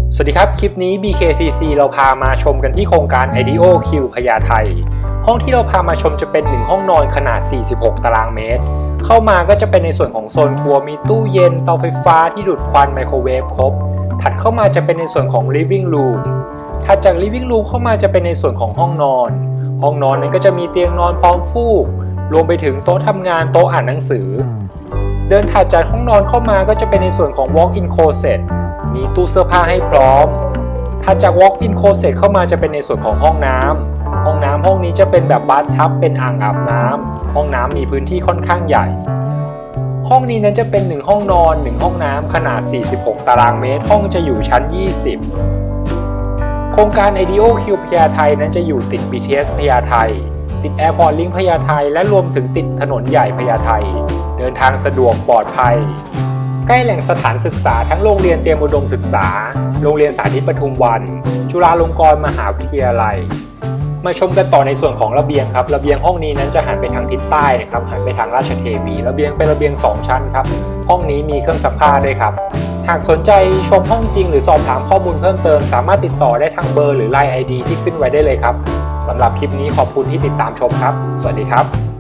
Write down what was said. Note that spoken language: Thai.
สวัสดีครับคลิปนี้ BKCC เราพามาชมกันที่โครงการ IDEO Q พญาไทห้องที่เราพามาชมจะเป็น1ห้องนอนขนาด46ตารางเมตรเข้ามาก็จะเป็นในส่วนของโซนครัวมีตู้เย็นเตาไฟฟ้าที่ดูดควันไมโครเวฟครบถัดเข้ามาจะเป็นในส่วนของ Living Room ถัดจาก Living Room เข้ามาจะเป็นในส่วนของห้องนอนนั้นก็จะมีเตียงนอนพร้อมฟูกรวมไปถึงโต๊ะทำงานโต๊ะอ่านหนังสือเดินถัดจากห้องนอนเข้ามาก็จะเป็นในส่วนของ Walk-in Closet มีตู้เสื้อผ้าให้พร้อมถัดจาก Walk-in Closet เข้ามาจะเป็นในส่วนของห้องน้ำห้องนี้จะเป็นแบบบาธทับเป็นอ่างอาบน้ำห้องน้ำมีพื้นที่ค่อนข้างใหญ่ห้องนี้นั้นจะเป็น1ห้องนอน1ห้องน้ำขนาด46ตารางเมตรห้องจะอยู่ชั้น20โครงการ IDEO Q พญาไทนั้นจะอยู่ติด BTS พญาไทติด Airport Link พญาไทและรวมถึงติดถนนใหญ่พญาไทเดินทางสะดวกปลอดภัยใกล้แหล่งสถานศึกษาทั้งโรงเรียนเตรียมอุดมศึกษาโรงเรียนสาธิตปทุมวันจุฬาลงกรณ์มหาวิทยาลัยมาชมกันต่อในส่วนของระเบียงครับระเบียงห้องนี้นั้นจะหันไปทางทิศใต้นะครับหันไปทางราชเทวีระเบียงเป็นระเบียง2ชั้นครับห้องนี้มีเครื่องซักผ้าด้วยครับหากสนใจชมห้องจริงหรือสอบถามข้อมูลเพิ่มเติมสามารถติดต่อได้ทางเบอร์หรือ LINE ID ที่ขึ้นไว้ได้เลยครับสำหรับคลิปนี้ขอบคุณที่ติดตามชมครับสวัสดีครับ